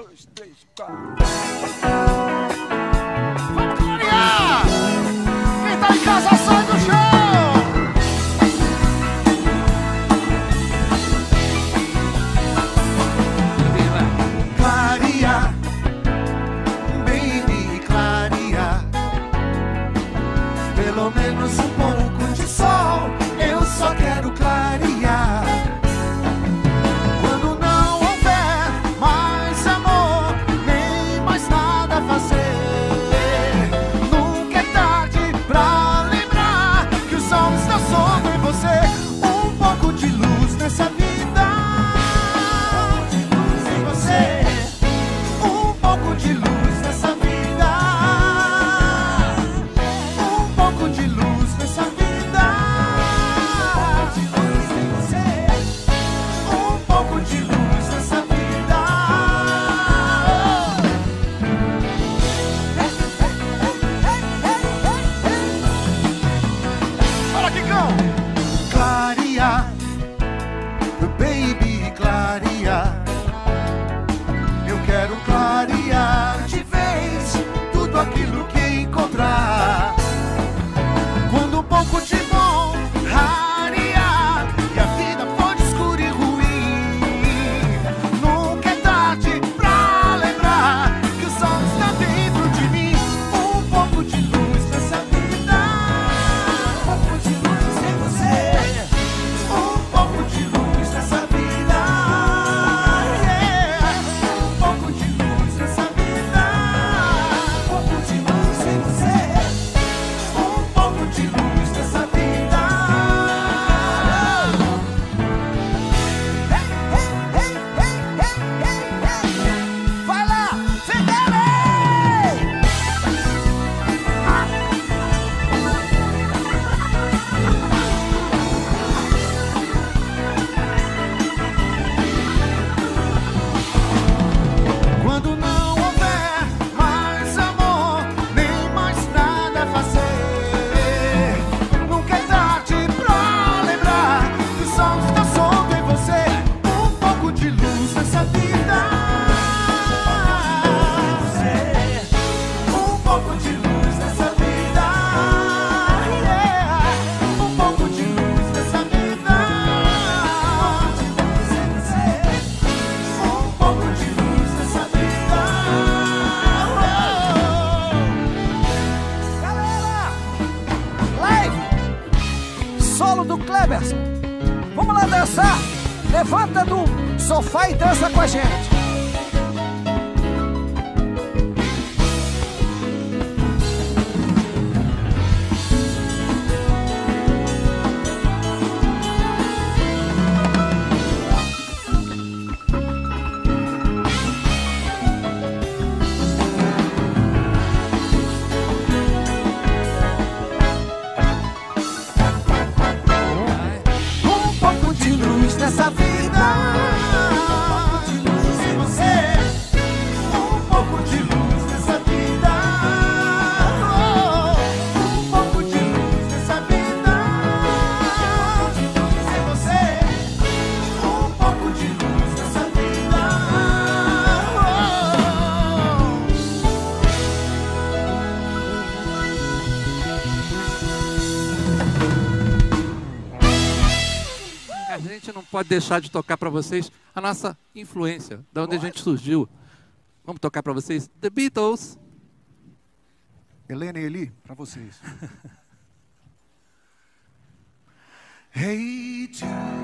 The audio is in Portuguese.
2, 3, 4. Vamos clarear! Quem tá em casa sai do chão! Clarear, baby, clarear. Pelo menos um pouco de sol, eu só quero clarear. Quando não houver mais amor, nem mais nada a fazer, nunca é tarde pra lembrar que o sol está sobre você. Um pouco de luz nessa vida, em você. Um pouco de luz nessa vida, um pouco de luz nessa vida, de luz em você. Um pouco de luz nessa vida. Bora, Kikão! Clarear, baby, clarear. Eu quero clarear de vez tudo aquilo que encontrar. Quando um pouco de bom rarear e a vida for escura e ruim, nunca é tarde pra lembrar que o sol está dentro de mim. Um pouco de luz nessa vida, um pouco de luz em você. Um pouco de luz nessa vida, yeah. Um pouco de luz nessa vida, um pouco de luz em você. Um pouco de luz nessa vida. Vai lá, Fedele! Quando não houver mais amor, nem mais nada a fazer, nunca é tarde pra lembrar que o sol está sobre você. Um pouco de luz nessa vida, um pouco de luz nessa vida, yeah. Um pouco de luz nessa vida, um pouco de luz nessa vida. Galera! Live! Solo do Kleberson. Vamos lá dançar. Levanta do sofá e dança com a gente. Um pouco de luz nessa vida, um pouco de luz em você. Um pouco de luz nessa vida, um pouco de luz nessa vida, de luz em você. Um pouco de luz nessa vida. A gente não pode deixar de tocar para vocês a nossa influência, da onde a gente surgiu. Vamos tocar para vocês The Beatles. Helena e Eli, pra vocês. Hey Jude.